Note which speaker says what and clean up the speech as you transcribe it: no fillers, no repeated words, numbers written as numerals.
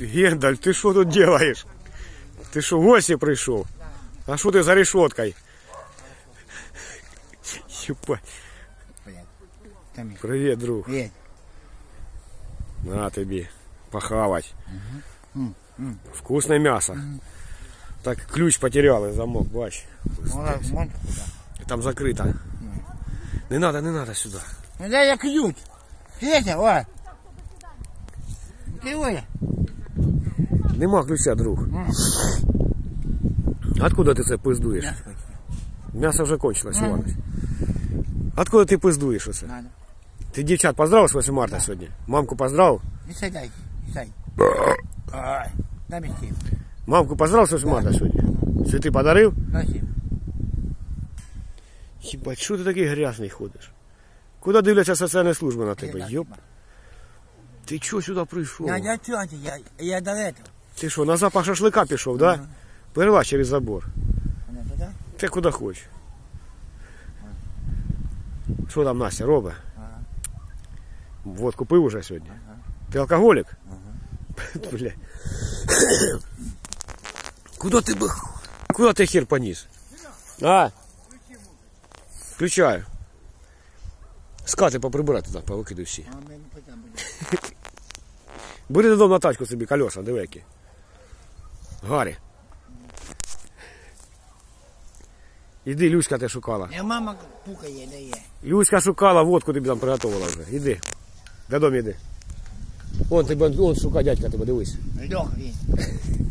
Speaker 1: Гендаль, ты что тут делаешь? Ты что, в гости пришел? А что ты за решеткой? Привет, друг.
Speaker 2: Привет.
Speaker 1: На тебе похавать. Вкусное мясо. Так, ключ потерял и замок, бач. Там закрыто. Не надо сюда.
Speaker 2: Ну дай я ключ. Петя, о. Ты Оля.
Speaker 1: Нема ключа, друг. Откуда ты це пиздуєш? Мясо вже кончилось, Іванович. Откуда ти пиздуєш оце?
Speaker 2: Надо.
Speaker 1: Ти дівчат поздравив з 8 марта сьогодні? Мамку поздравив?
Speaker 2: Не садай, садай. Дай мені стив.
Speaker 1: Мамку поздравив з 8 марта сьогодні? Цвіти подарив?
Speaker 2: Носив.
Speaker 1: Хіба, що ти такий грязний ходиш? Куди дивляться соціальні служби на тебе? Йоп. Ти чого сюди прийшов?
Speaker 2: Я до этого.
Speaker 1: Ти що, на запах шашлика пішов, да? Перелазь через забор.
Speaker 2: Она туда?
Speaker 1: Ти куди хочеш. Що там Настя робить? Водку пив уже сьогодні? Ти алкоголік? Бля. Куди ти хер поніс? А? Включаю. Скати поприбирати туди, повикидай всі. Бери додому на тачку собі колеса, диви які. Гарі. Іди, Люська тебе шукала.
Speaker 2: Я мама пукає, дає.
Speaker 1: Люська шукала, водку тобі там приготувала вже. Іди. Додому іди. Вон шукає дядька тебе, дивись.
Speaker 2: Льох він.